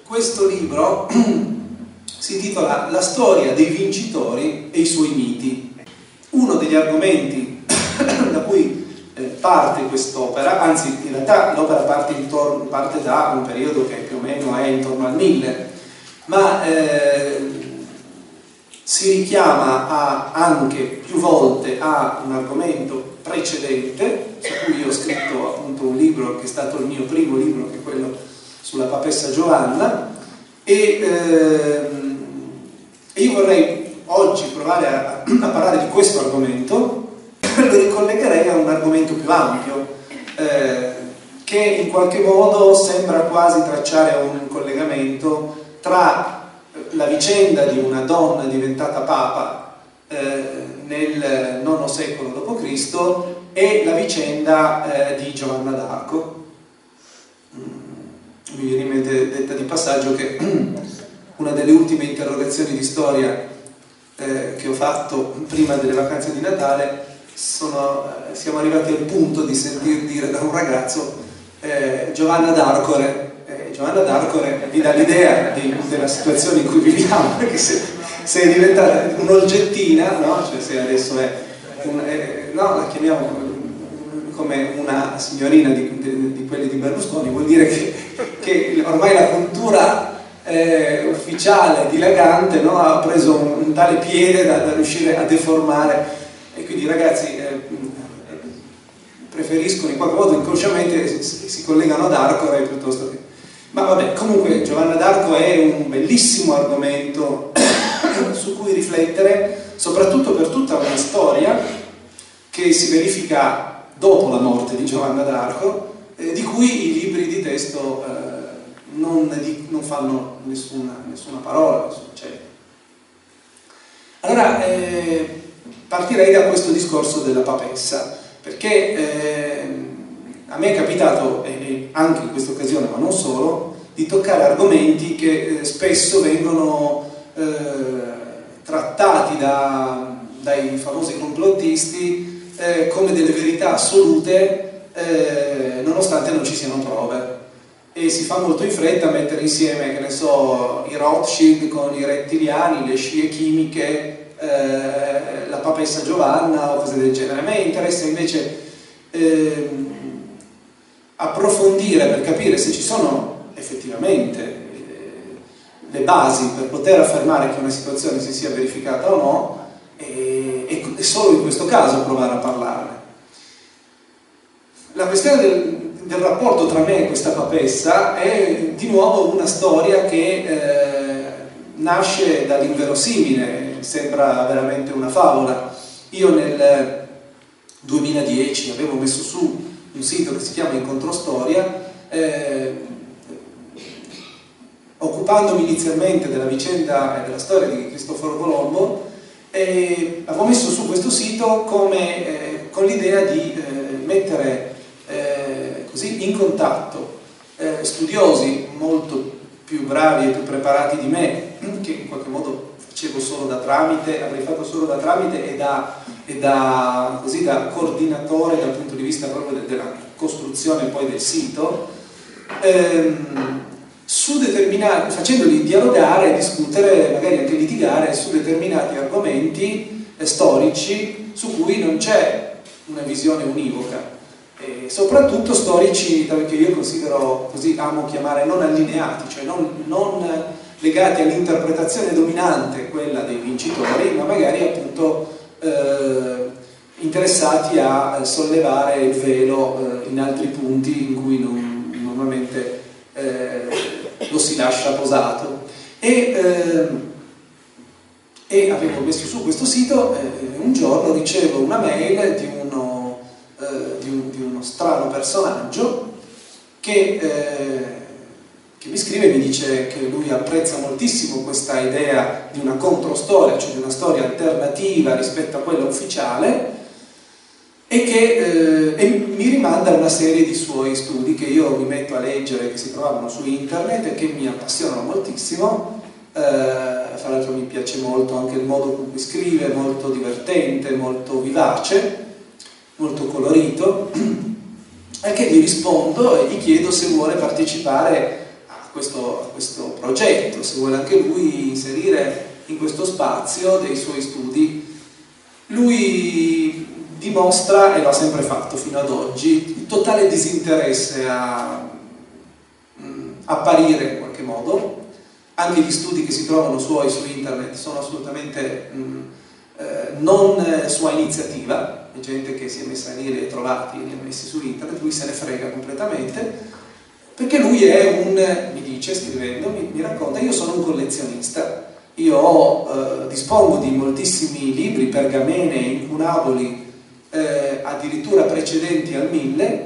Questo libro si intitola La storia dei vincitori e i suoi miti. Uno degli argomenti da cui parte quest'opera, anzi in realtà l'opera parte da un periodo che più o meno è intorno al 1000, ma si richiama anche più volte a un argomento precedente, su cui io ho scritto appunto un libro che è stato il mio primo libro, che è quello sulla papessa Giovanna, e io vorrei oggi provare a parlare di questo argomento. Lo ricollegherei a un argomento più ampio, che in qualche modo sembra quasi tracciare un collegamento tra la vicenda di una donna diventata papa nel IX secolo d.C. e la vicenda di Giovanna d'Arco. Mi viene in mente, detta di passaggio, che una delle ultime interrogazioni di storia che ho fatto prima delle vacanze di Natale, siamo arrivati al punto di sentir dire da un ragazzo Giovanna d'Arcore. Giovanna d'Arcore vi dà l'idea della situazione in cui viviamo, perché se è diventata un'oggettina, no? Cioè se adesso no, la chiamiamo come una signorina di quelli di Berlusconi, vuol dire che ormai la cultura ufficiale, dilagante, no? Ha preso un tale piede da riuscire a deformare, e quindi i ragazzi preferiscono in qualche modo inconsciamente si collegano ad Arcore piuttosto che... Ma vabbè, comunque Giovanna d'Arco è un bellissimo argomento su cui riflettere, soprattutto per tutta una storia che si verifica dopo la morte di Giovanna d'Arco, di cui i libri di testo non fanno nessuna parola, nessun cenno. Allora, partirei da questo discorso della papessa, perché a me è capitato, anche in questa occasione, ma non solo, di toccare argomenti che spesso vengono trattati dai famosi complottisti come delle verità assolute, nonostante non ci siano prove. E si fa molto in fretta a mettere insieme, che ne so, i Rothschild con i rettiliani, le scie chimiche, la papessa Giovanna o cose del genere. A me interessa invece approfondire per capire se ci sono effettivamente le basi per poter affermare che una situazione si sia verificata o no, e solo in questo caso provare a parlarne. La questione del rapporto tra me e questa papessa è di nuovo una storia che nasce dall'inverosimile, sembra veramente una favola. Io nel 2010 avevo messo su un sito che si chiama Incontro Storia, occupandomi inizialmente della vicenda e della storia di Cristoforo Colombo, e avevo messo su questo sito con l'idea di mettere così in contatto studiosi molto più bravi e più preparati di me, che in qualche modo facevo solo da tramite, avrei fatto solo da tramite e da coordinatore dal punto di vista proprio della costruzione poi del sito, facendoli dialogare, discutere, magari anche litigare su determinati argomenti storici su cui non c'è una visione univoca, e soprattutto storici che io considero, così amo chiamare, non allineati, cioè non legati all'interpretazione dominante, quella dei vincitori, ma magari appunto interessati a sollevare il velo in altri punti in cui normalmente lo si lascia posato. E avevo messo su questo sito, un giorno ricevo una mail di uno strano personaggio che mi scrive e mi dice che lui apprezza moltissimo questa idea di una controstoria, cioè di una storia alternativa rispetto a quella ufficiale, e mi rimanda una serie di suoi studi che io mi metto a leggere, che si trovavano su internet e che mi appassionano moltissimo. Fra l'altro mi piace molto anche il modo con cui scrive, molto divertente, molto vivace, molto colorito, e che gli rispondo e gli chiedo se vuole partecipare a questo progetto, se vuole anche lui inserire in questo spazio dei suoi studi. Lui dimostra, e lo ha sempre fatto fino ad oggi, il totale disinteresse a apparire in qualche modo. Anche gli studi che si trovano suoi su internet sono assolutamente non sua iniziativa, è gente che si è messa lì, li ha trovati, li ha messi su internet, lui se ne frega completamente, perché lui è mi dice, scrivendo, mi racconta: io sono un collezionista, io dispongo di moltissimi libri, pergamene, incunaboli, addirittura precedenti al 1000.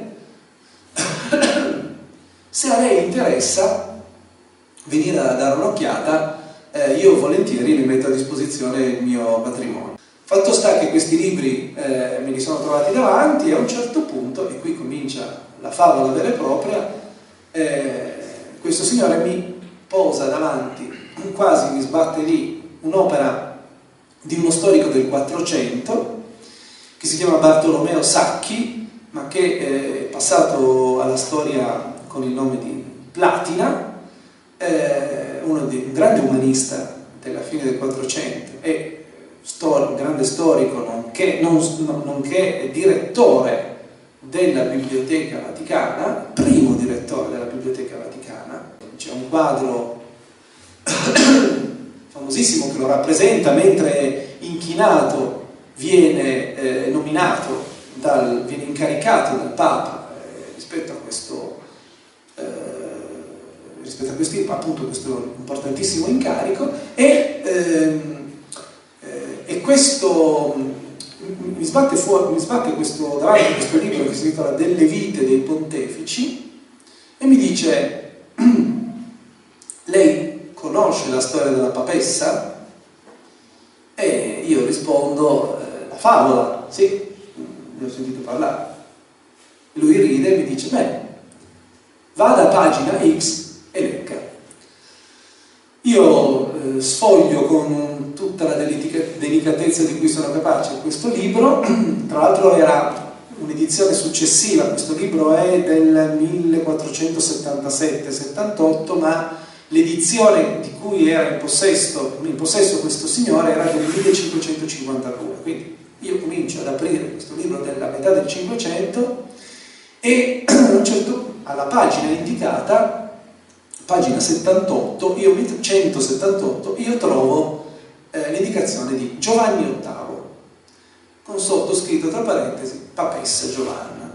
Se a lei interessa venire a dare un'occhiata, io volentieri le metto a disposizione il mio patrimonio. Fatto sta che questi libri me li sono trovati davanti, e a un certo punto, e qui comincia la favola vera e propria, questo signore mi posa davanti, quasi mi sbatte lì, un'opera di uno storico del 400 che si chiama Bartolomeo Sacchi, ma che è passato alla storia con il nome di Platina, un grande umanista della fine del 400 e grande storico, nonché direttore della Biblioteca Vaticana, primo direttore della Biblioteca Vaticana. C'è un quadro famosissimo che lo rappresenta mentre inchinato viene viene incaricato dal Papa rispetto a questo importantissimo incarico, e questo mi sbatte questo, davanti a questo libro che si intitola Delle vite dei pontefici, e mi dice: lei conosce la storia della papessa? E io rispondo: la favola, sì, ne ho sentito parlare. Lui ride e mi dice: beh, vada a pagina X e legga. Io sfoglio con tutta la delicatezza di cui sono capace questo libro. Tra l'altro era un'edizione successiva, questo libro è del 1477-78, ma l'edizione di cui era in possesso questo signore era del 1552. Quindi io comincio ad aprire questo libro della metà del 500 e alla pagina indicata, pagina 78, 178, io trovo l'indicazione di Giovanni VIII, con sottoscritto tra parentesi papessa Giovanna.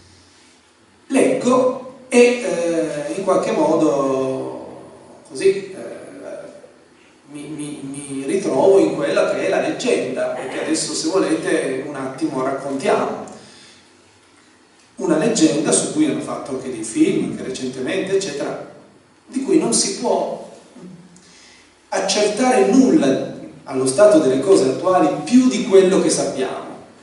Leggo e in qualche modo così mi ritrovo in quella che è la leggenda, e che adesso, se volete, un attimo raccontiamo. Una leggenda su cui hanno fatto anche dei film, anche recentemente, eccetera, di cui non si può accertare nulla allo stato delle cose attuali più di quello che sappiamo.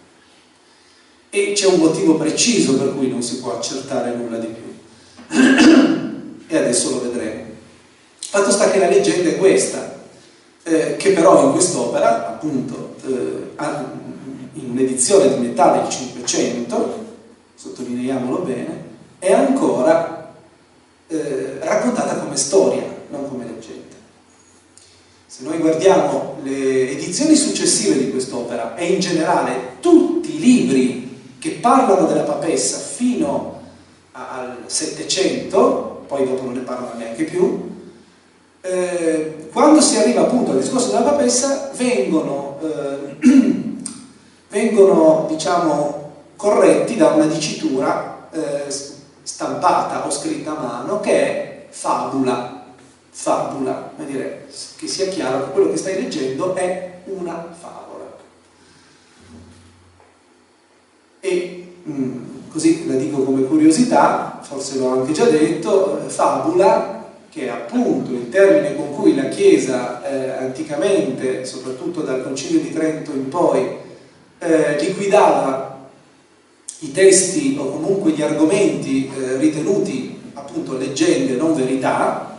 E c'è un motivo preciso per cui non si può accertare nulla di più. E adesso lo vedremo. Fatto sta che la leggenda è questa, che però in quest'opera, appunto, in un'edizione di metà del 500, sottolineiamolo bene, è ancora raccontata come storia, non come leggenda. Se noi guardiamo le edizioni successive di quest'opera, e in generale tutti i libri che parlano della papessa fino al 700, poi dopo non ne parlano neanche più, quando si arriva appunto al discorso della papessa vengono diciamo corretti da una dicitura stampata o scritta a mano, che è fabula, vuol dire che sia chiaro che quello che stai leggendo è una favola. E così la dico come curiosità, forse l'ho anche già detto, fabula, che è appunto il termine con cui la Chiesa anticamente, soprattutto dal Concilio di Trento in poi, liquidava i testi o comunque gli argomenti ritenuti appunto leggende, non verità.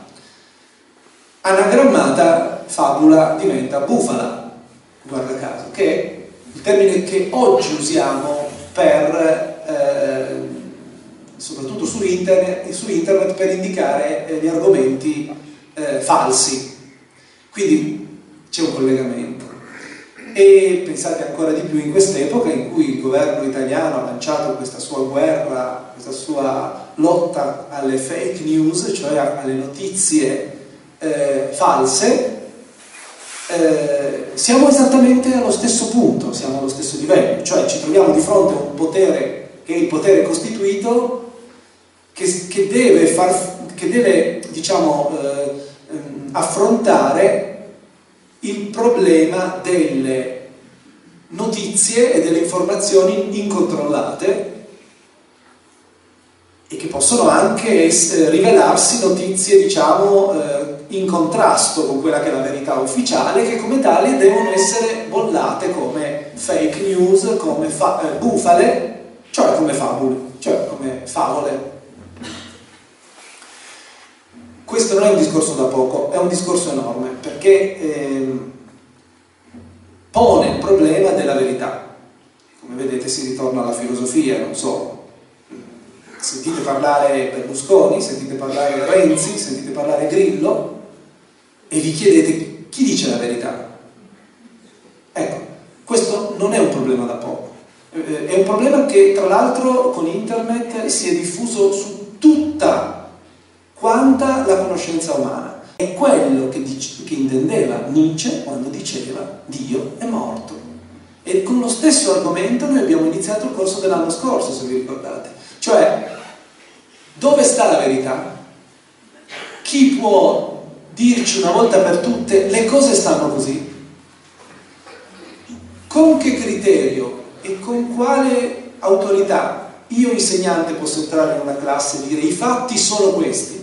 Anagrammata fabula diventa bufala, guarda caso, che è il termine che oggi usiamo per soprattutto sul internet per indicare gli argomenti falsi. Quindi c'è un collegamento. E pensate ancora di più in quest'epoca in cui il governo italiano ha lanciato questa sua guerra, questa sua lotta alle fake news, cioè alle notizie false. Siamo esattamente allo stesso punto, siamo allo stesso livello, cioè ci troviamo di fronte a un potere che è il potere costituito che deve diciamo, affrontare il problema delle notizie e delle informazioni incontrollate e che possono anche rivelarsi notizie, diciamo, in contrasto con quella che è la verità ufficiale, che come tali devono essere bollate come fake news, come bufale, cioè come fabule, cioè come favole. Questo non è un discorso da poco, è un discorso enorme, perché pone il problema della verità. Come vedete si ritorna alla filosofia, non so, sentite parlare Berlusconi, sentite parlare Renzi, sentite parlare Grillo e vi chiedete chi dice la verità. Ecco, questo non è un problema da poco, è un problema che tra l'altro con internet si è diffuso su tutta quanta la conoscenza umana. È quello che intendeva Nietzsche quando diceva Dio è morto. E con lo stesso argomento noi abbiamo iniziato il corso dell'anno scorso, se vi ricordate. Cioè, dove sta la verità? Chi può dirci una volta per tutte le cose stanno così? Con che criterio e con quale autorità io insegnante posso entrare in una classe e dire i fatti sono questi?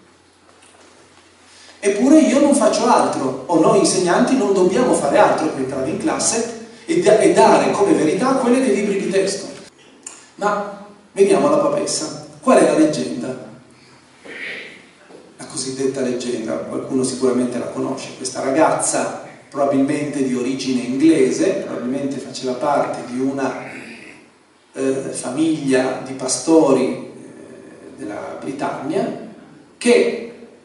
Eppure io non faccio altro, o noi insegnanti non dobbiamo fare altro che entrare in classe e dare come verità quelle dei libri di testo. Ma veniamo alla papessa. Qual è la leggenda? La cosiddetta leggenda, qualcuno sicuramente la conosce. Questa ragazza, probabilmente di origine inglese, probabilmente faceva parte di una famiglia di pastori della Britannia, che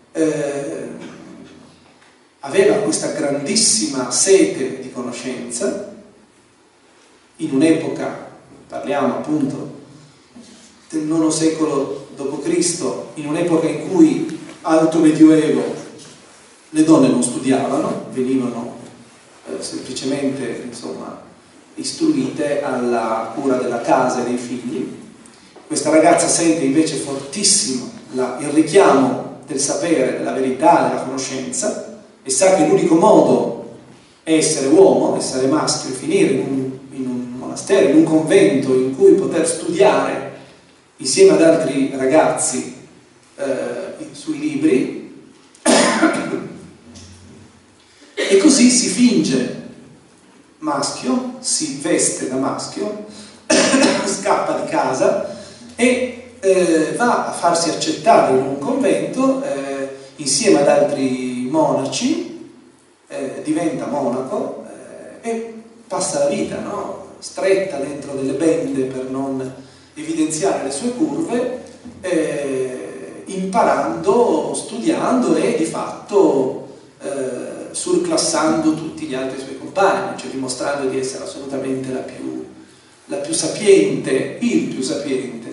aveva questa grandissima sete di conoscenza in un'epoca, parliamo appunto del IX secolo d.C., in un'epoca in cui alto medioevo le donne non studiavano, venivano semplicemente, insomma, istruite alla cura della casa e dei figli. Questa ragazza sente invece fortissimo il richiamo del sapere, della verità, della conoscenza, e sa che l'unico modo è essere uomo, essere maschio, e finire in un monastero, in un convento in cui poter studiare insieme ad altri ragazzi sui libri, e così si finge maschio, si veste da maschio, scappa di casa e va a farsi accettare in un convento insieme ad altri monaci, diventa monaco e passa la vita, no? Stretta dentro delle bende per non evidenziare le sue curve, imparando, studiando e di fatto surclassando tutti gli altri suoi compagni, cioè dimostrando di essere assolutamente la più sapiente, il più sapiente.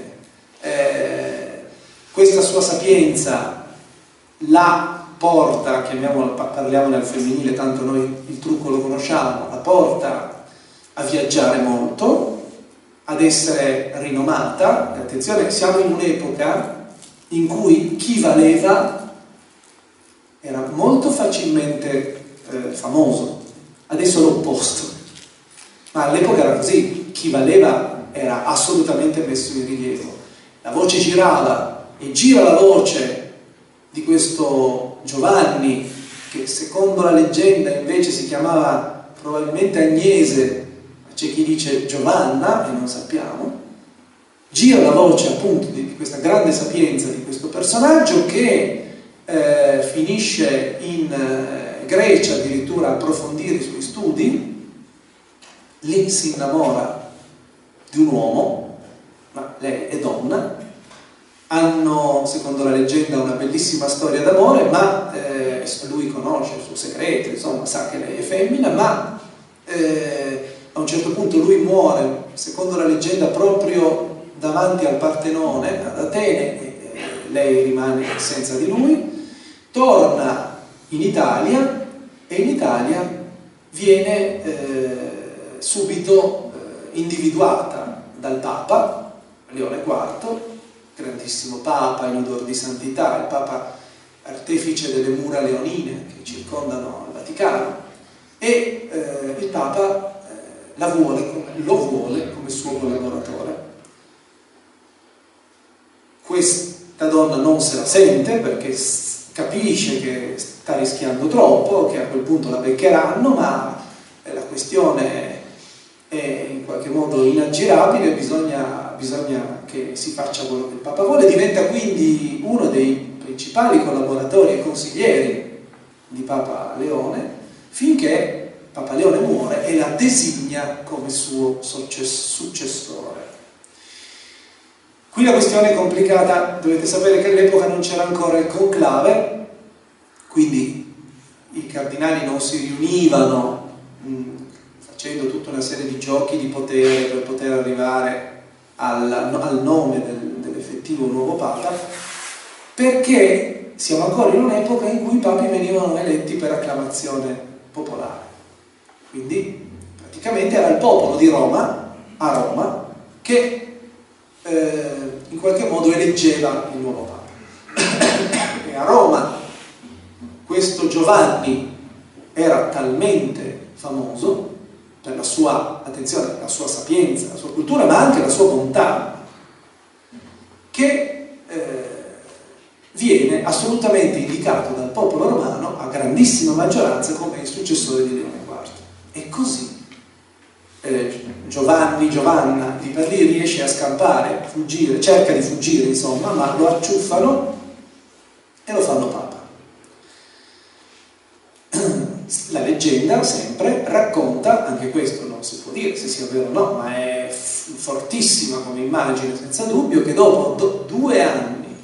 Questa sua sapienza la porta, parliamone al femminile, tanto noi il trucco lo conosciamo, la porta a viaggiare molto, ad essere rinomata. Attenzione, siamo in un'epoca in cui chi valeva era molto facilmente famoso, adesso è l'opposto, ma all'epoca era così, chi valeva era assolutamente messo in rilievo. La voce girava e gira la voce di questo Giovanni, che secondo la leggenda invece si chiamava probabilmente Agnese, c'è chi dice Giovanna e non sappiamo. Gira la voce appunto di questa grande sapienza di questo personaggio che finisce in Grecia addirittura a approfondire i suoi studi, lì si innamora di un uomo, ma lei è donna, hanno, secondo la leggenda, una bellissima storia d'amore, ma lui conosce il suo segreto, insomma, sa che lei è femmina, ma a un certo punto lui muore, secondo la leggenda, proprio davanti al Partenone, ad Atene, e lei rimane senza di lui, torna in Italia e in Italia viene subito individuata dal Papa Leone IV, grandissimo Papa in odor di santità, il Papa artefice delle mura leonine che circondano il Vaticano, e il Papa lo vuole come suo collaboratore. Questa donna non se la sente perché capisce che sta rischiando troppo, che a quel punto la beccheranno, ma la questione è in qualche modo inaggirabile, bisogna che si faccia quello che il Papa vuole. Diventa quindi uno dei principali collaboratori e consiglieri di Papa Leone, finché Papa Leone muore e la designa come suo successore. Qui la questione è complicata, dovete sapere che all'epoca non c'era ancora il conclave, quindi i cardinali non si riunivano facendo tutta una serie di giochi di potere per poter arrivare al nome dell'effettivo nuovo Papa, perché siamo ancora in un'epoca in cui i papi venivano eletti per acclamazione popolare. Quindi praticamente era il popolo di Roma, a Roma, che in qualche modo eleggeva il nuovo Papa. E a Roma questo Giovanni era talmente famoso per la sua, attenzione, la sua sapienza, la sua cultura, ma anche la sua bontà, che viene assolutamente indicato dal popolo romano a grandissima maggioranza come il successore di Leone IV. E così Giovanna lì per lì riesce a scappare, fuggire, cerca di fuggire insomma, ma lo acciuffano e lo fanno Papa. La leggenda sempre racconta, anche questo non si può dire se sia vero o no, ma è fortissima come immagine senza dubbio, che dopo 2 anni,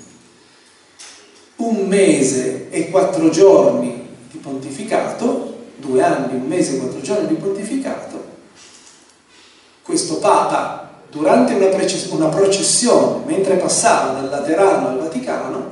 1 mese e 4 giorni di pontificato, 2 anni, 1 mese e 4 giorni di pontificato, questo Papa, durante una processione, mentre passava dal Laterano al Vaticano,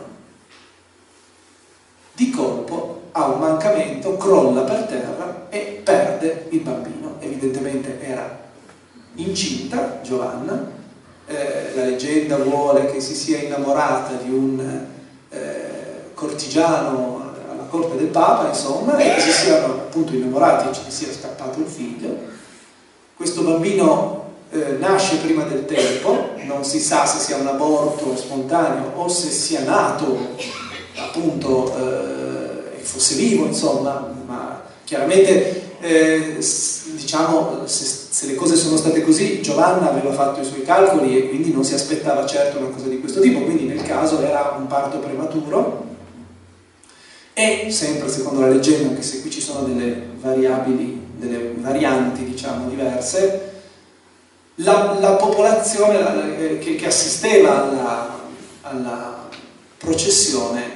di colpo ha un mancamento, crolla per terra e perde il bambino. Evidentemente era incinta Giovanna, la leggenda vuole che si sia innamorata di un cortigiano alla corte del Papa, insomma, e che si siano appunto innamorati e ci sia scappato il figlio. Questo bambino nasce prima del tempo, non si sa se sia un aborto spontaneo o se sia nato appunto fosse vivo, insomma, ma chiaramente diciamo se le cose sono state così, Giovanna aveva fatto i suoi calcoli e quindi non si aspettava certo una cosa di questo tipo, quindi nel caso era un parto prematuro. E sempre secondo la leggenda, anche se qui ci sono delle varianti diciamo diverse, la popolazione che assisteva alla processione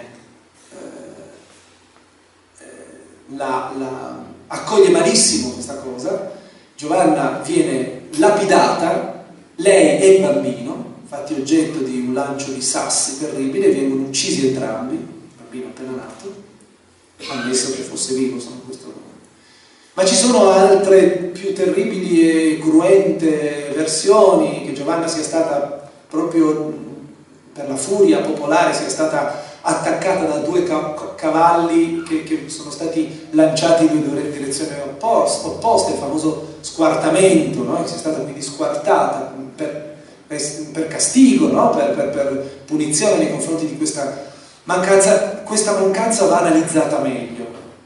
accoglie malissimo questa cosa. Giovanna viene lapidata, lei e il bambino, fatti oggetto di un lancio di sassi terribile, vengono uccisi entrambi, il bambino appena nato, ammesso che fosse vivo, insomma, questo. Ma ci sono altre più terribili e cruente versioni, che Giovanna sia stata proprio per la furia popolare, sia stata attaccata da 2 cavalli che sono stati lanciati in 2 direzioni opposte, il famoso squartamento, no? Che sia stata quindi squartata per castigo, no? per punizione nei confronti di questa mancanza. Questa mancanza va analizzata meglio,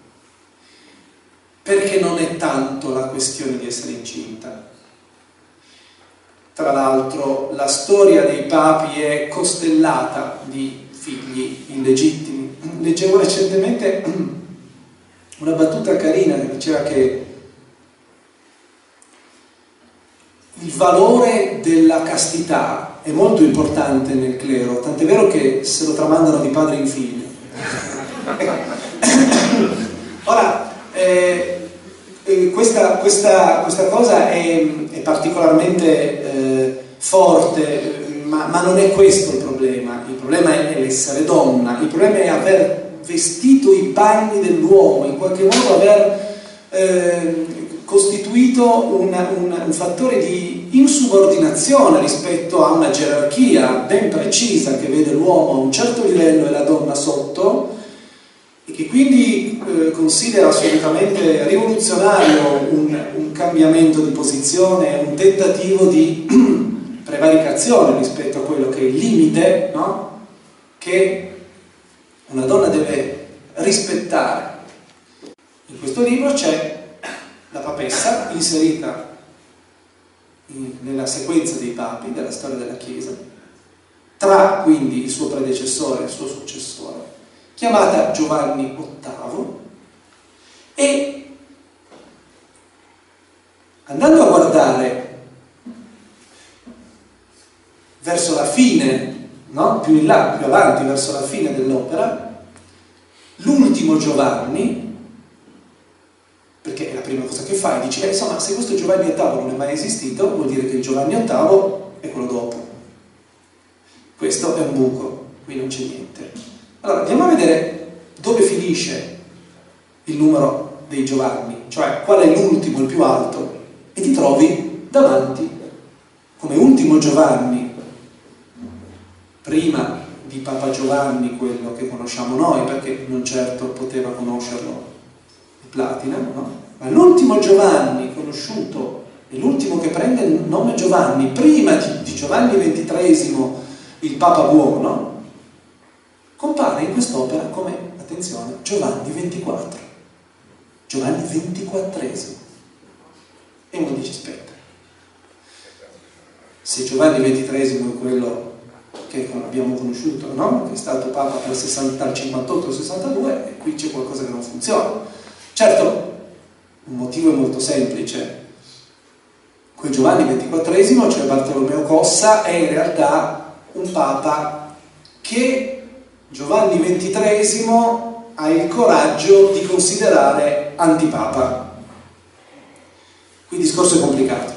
perché non è tanto la questione di essere incinta. Tra l'altro la storia dei papi è costellata di figli illegittimi. Leggevo recentemente una battuta carina che diceva che il valore della castità è molto importante nel clero, tant'è vero che se lo tramandano di padre in figlio. Ora, questa cosa è particolarmente forte, ma non è questo il problema è l'essere donna, il problema è aver vestito i panni dell'uomo, in qualche modo aver costituito un fattore di insubordinazione rispetto a una gerarchia ben precisa che vede l'uomo a un certo livello e la donna sotto, e che quindi considera assolutamente rivoluzionario un cambiamento di posizione, un tentativo di prevaricazione rispetto a quello che è il limite, no? Che una donna deve rispettare. In questo libro c'è la papessa inserita nella sequenza dei papi della storia della Chiesa, tra quindi il suo predecessore e il suo successore, chiamata Giovanni VIII, e andando a guardare verso la fine, no? Più in là, più avanti, verso la fine dell'opera, l'ultimo Giovanni, perché è la prima cosa che fa, e dice, insomma, se questo Giovanni VIII non è mai esistito, vuol dire che il Giovanni VIII è quello dopo. Questo è un buco, qui non c'è niente. Allora, andiamo a vedere dove finisce il numero dei Giovanni, cioè qual è l'ultimo, il più alto, e ti trovi davanti, come ultimo Giovanni, prima di Papa Giovanni, quello che conosciamo noi, perché non certo poteva conoscerlo Platina, no? Ma l'ultimo Giovanni conosciuto, e l'ultimo che prende il nome Giovanni, prima di Giovanni XXIII, il Papa buono, compare in quest'opera come, attenzione, Giovanni XXIV. Giovanni XXIV. E uno dice, aspetta, se Giovanni XXIII è quello che abbiamo conosciuto, no? Che è stato Papa dal 58 al 62, e qui c'è qualcosa che non funziona. Certo, un motivo è molto semplice. Quel Giovanni XXIV, cioè Bartolomeo Cossa, è in realtà un Papa che Giovanni XXIII ha il coraggio di considerare antipapa. Qui il discorso è complicato.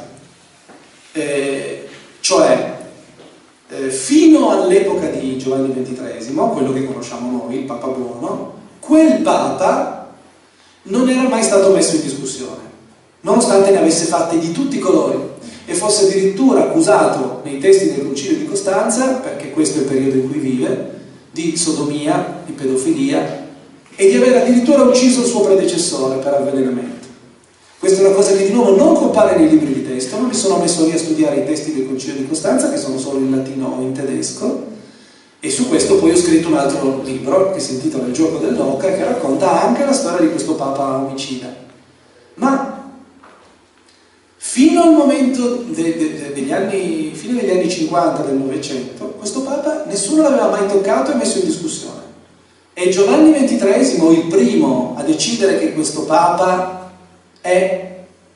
Fino all'epoca di Giovanni XXIII, quello che conosciamo noi, il Papa buono, quel Papa non era mai stato messo in discussione, nonostante ne avesse fatte di tutti i colori e fosse addirittura accusato nei testi del Concilio di Costanza, perché questo è il periodo in cui vive, di sodomia, di pedofilia, e di aver addirittura ucciso il suo predecessore per avvelenamento. Questa è una cosa che di nuovo non compare nei libri di testo, non mi sono messo lì a studiare i testi del Concilio di Costanza, che sono solo in latino o in tedesco, e su questo poi ho scritto un altro libro che si intitola Il gioco dell'oca, che racconta anche la storia di questo Papa omicida. Ma fino al momento degli anni, fine degli anni 50 del Novecento, questo Papa nessuno l'aveva mai toccato e messo in discussione. E Giovanni XXIII, il primo a decidere che questo Papa è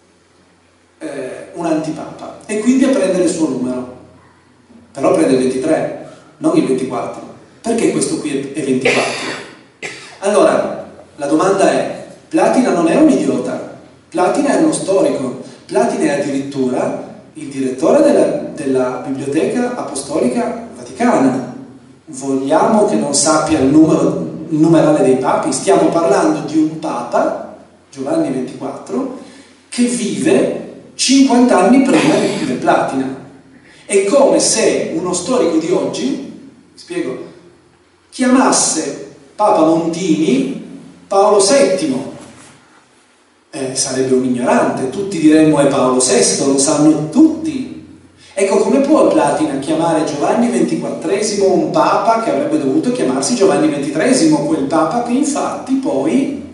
un antipapa, e quindi a prendere il suo numero. Però prende il 23. Non il 24. Perché questo qui è 24? Allora, la domanda è, Platina non è un idiota, Platina è uno storico, Platina è addirittura il direttore della Biblioteca Apostolica Vaticana. Vogliamo che non sappia il numerale dei papi? Stiamo parlando di un Papa, Giovanni XXIV, che vive 50 anni prima del Platina. È come se uno storico di oggi, spiego, chiamasse Papa Montini Paolo VII. Sarebbe un ignorante, tutti diremmo è Paolo VI, lo sanno tutti. Ecco, come può Platina chiamare Giovanni XXIV un Papa che avrebbe dovuto chiamarsi Giovanni XXIII, quel Papa che infatti poi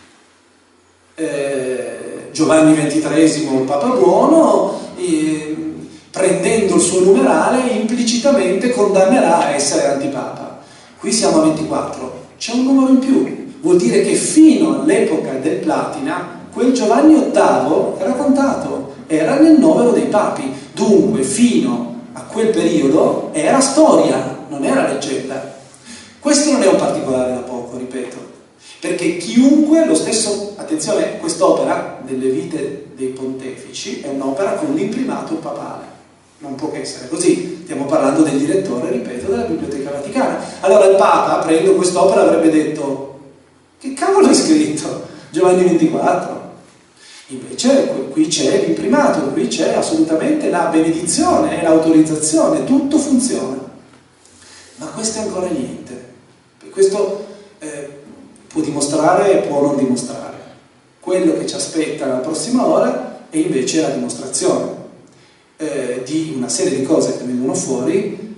Giovanni XXIII, un Papa buono, prendendo il suo numerale implicitamente condannerà a essere antipapa. Qui siamo a 24, c'è un numero in più, vuol dire che fino all'epoca del Platina quel Giovanni VIII era contato, era nel novero dei papi, dunque fino a quel periodo era storia, non era leggenda. Questo non è un particolare da poco, ripeto, perché chiunque, lo stesso, attenzione, quest'opera delle vite dei pontefici è un'opera con l'imprimato papale, non può che essere così, stiamo parlando del direttore, ripeto, della Biblioteca Vaticana. Allora il Papa, aprendo quest'opera, avrebbe detto: che cavolo è scritto? Giovanni 24. Invece qui c'è l'imprimato, qui c'è assolutamente la benedizione e l'autorizzazione, tutto funziona. Ma questo è ancora niente. Questo può dimostrare e può non dimostrare. Quello che ci aspetta la prossima ora è invece la dimostrazione di una serie di cose che vengono fuori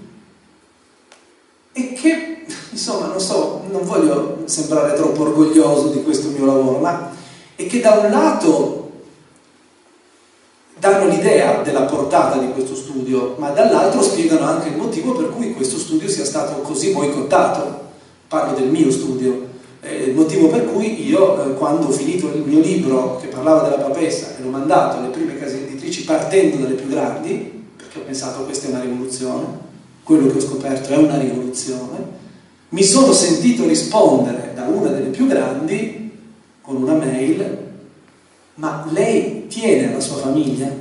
e che, insomma, non so, non voglio sembrare troppo orgoglioso di questo mio lavoro, ma è che da un lato danno l'idea della portata di questo studio, ma dall'altro spiegano anche il motivo per cui questo studio sia stato così boicottato. Parlo del mio studio, il motivo per cui io, quando ho finito il mio libro che parlava della papessa e l'ho mandato alle prime case editrici partendo dalle più grandi, perché ho pensato questa è una rivoluzione, quello che ho scoperto è una rivoluzione, mi sono sentito rispondere da una delle più grandi con una mail: ma lei tiene alla sua famiglia?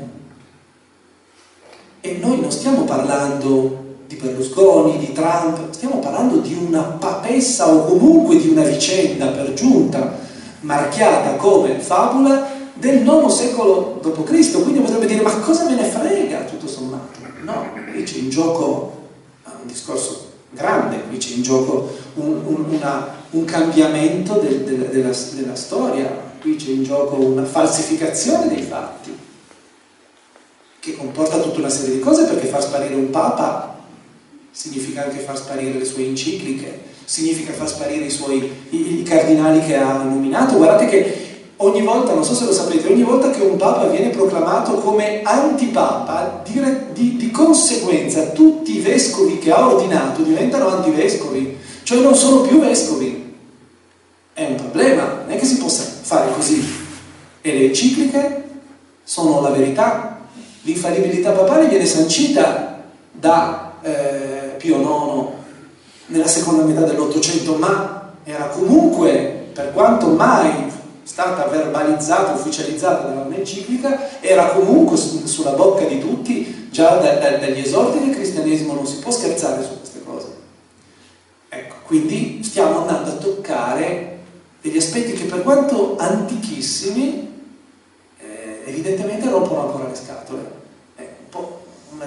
E noi non stiamo parlando di Berlusconi, di Trump, stiamo parlando di una papessa o comunque di una vicenda per giunta marchiata come fabula del IX secolo d.C. Quindi potrebbe dire: ma cosa me ne frega, tutto sommato? No, qui c'è in gioco un discorso grande, qui c'è in gioco un cambiamento della storia, qui c'è in gioco una falsificazione dei fatti che comporta tutta una serie di cose, perché far sparire un papa significa anche far sparire le sue encicliche, significa far sparire i cardinali che ha nominato. Guardate che ogni volta, non so se lo sapete, ogni volta che un papa viene proclamato come antipapa, di conseguenza tutti i vescovi che ha ordinato diventano antivescovi, cioè non sono più vescovi. È un problema, non è che si possa fare così. E le encicliche sono la verità. L'infallibilità papale viene sancita da Pio IX nella seconda metà dell'Ottocento, ma era comunque, per quanto mai stata verbalizzata, ufficializzata da un'enciclica, era comunque sulla bocca di tutti già dagli esordi del cristianesimo. Non si può scherzare su queste cose. Ecco, quindi stiamo andando a toccare degli aspetti che, per quanto antichissimi, evidentemente rompono ancora le scatole. È un po' una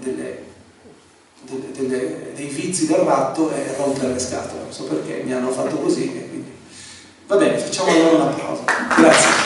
dei vizi del ratto è rompere le scatole. Non so perché mi hanno fatto così, e quindi va bene, facciamo allora una pausa. Grazie.